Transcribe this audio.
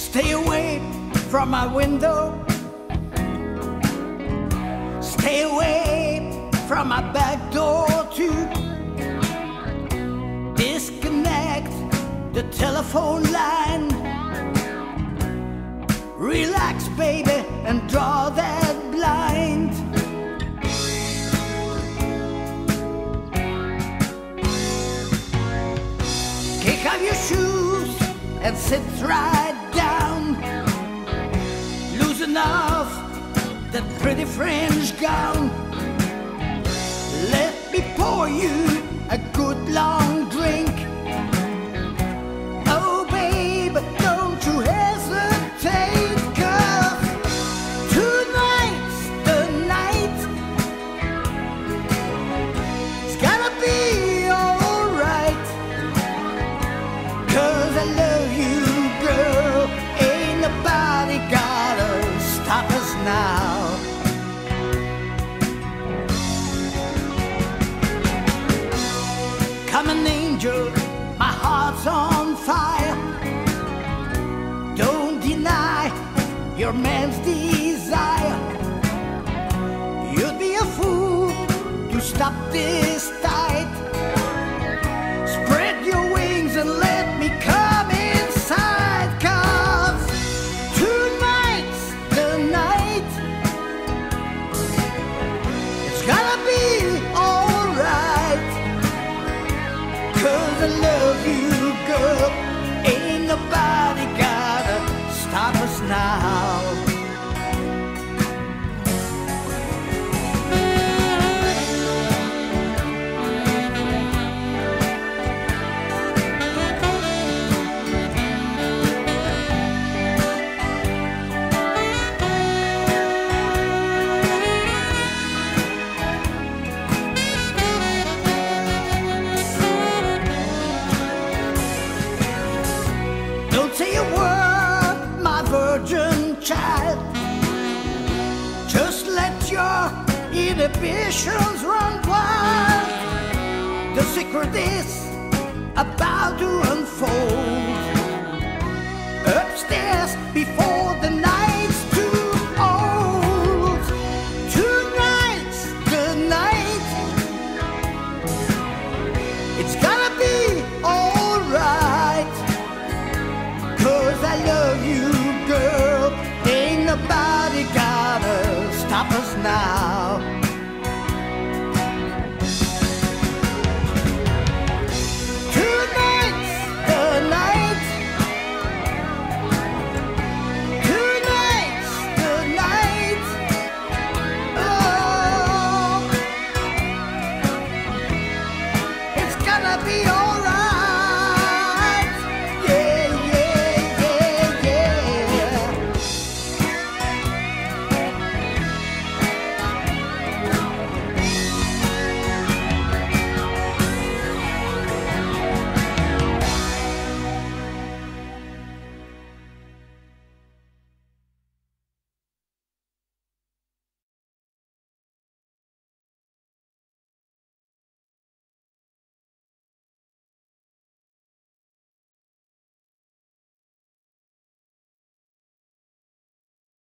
Stay away from my window. Stay away from my back door too. Disconnect the telephone line. Relax, baby, and draw that blind. Kick off your shoes and sit right down. Loosen off that pretty French gown. Let me pour you a good long drink. Oh babe, don't you hesitate, 'cause tonight's the night. It's gonna be alright, 'cause I love you, girl. Ain't nobody gotta stop us now. I'm an angel, my heart's on fire. Don't deny your man's desire. You'd be a fool to stop this fight. Spread your wings and let me come inside, 'cause tonight's the night. It's gonna be alright, 'cause I love you, girl. Ain't nobody gotta stop us now. Don't say a word, my virgin child. Just let your inhibitions run wild. The secret is about to unfold. Upstairs before the night's too old. Tonight's the night. It's gonna be alright, 'cause I love you, girl. Ain't nobody gotta stop us now.